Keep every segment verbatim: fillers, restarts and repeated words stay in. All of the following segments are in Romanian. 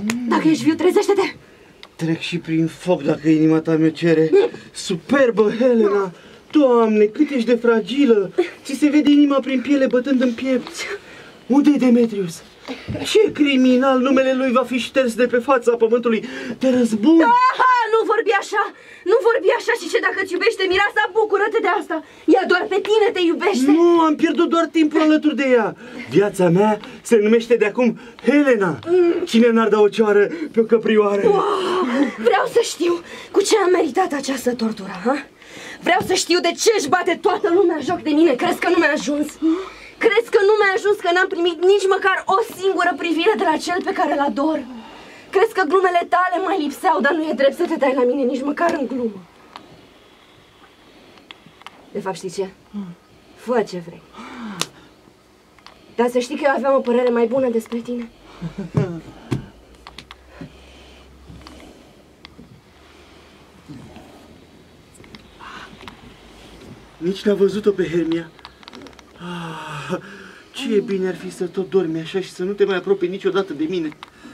Dacă ești viu, trezește-te! Trec și prin foc dacă inima ta mi-o cere. Superbă, Helena! Doamne, cât ești de fragilă! Ți se vede inima prin piele bătând în piept. Unde e Demetrius? Ce criminal numele lui va fi șters de pe fața pământului? Te răzbun! Aha, nu vorbi așa! Nu vorbi așa și ce dacă îți iubește mireasa, bucură-te de asta! Ea doar pe tine te iubește! Nu, am pierdut doar timpul alături de ea. Viața mea se numește de acum Helena. Cine n-ar da o cioară pe o căprioară? Wow, vreau să știu cu ce am meritat această tortură, ha? Vreau să știu de ce își bate toată lumea joc de mine. Crezi că nu mi-a ajuns? Crezi că nu mi-a ajuns că n-am primit nici măcar o singură privire de la cel pe care îl ador? Crezi că glumele tale mai lipseau, dar nu e drept să te dai la mine nici măcar în glumă. De fapt, știi ce? Fă ce vrei. Dar să știi că eu aveam o părere mai bună despre tine. Nici n-a văzut-o pe Hermia. Ah, ce bine ar fi să tot dormi așa și să nu te mai apropii niciodată de mine.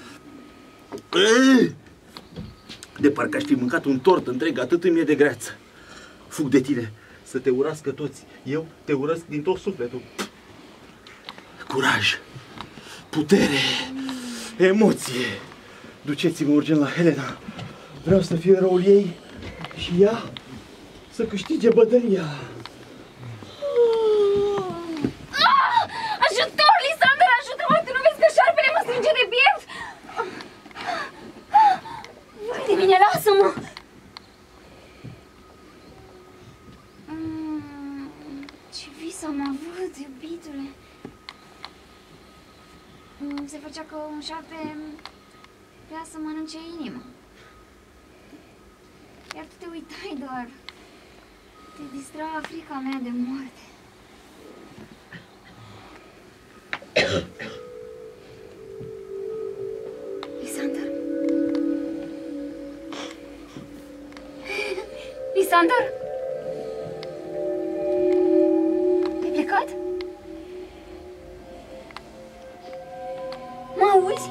De parcă aș fi mâncat un tort întreg, atât îmi e de greață. Fug de tine, să te urască toți. Eu te urăsc din tot sufletul. Curaj, putere, emoție. Duceți-mă urgent la Helena. Vreau să fiu eroul ei și ea să câștige bătălia. Ajutor, Lisandra, ajută-mă! Tu nu vezi că șarpele mă strânge de piept? Vai de mine, lasă-mă! Mm, ce vis am avut, iubitule! Mm, se făcea că un șarpe vrea să mănânce inima. Iar tu te uitai doar. Te distra frica mea de moarte. Lisander? Lisander? Ai plecat? Mă auzi?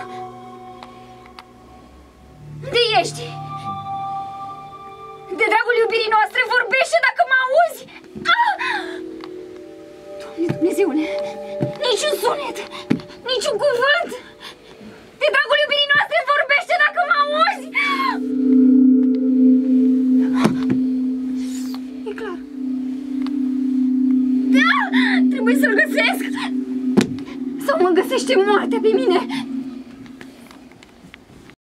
Unde ești? De dragul iubirii noastre, vorbește dacă mă auzi! Ah! Doamne Dumnezeule, niciun sunet, niciun cuvânt!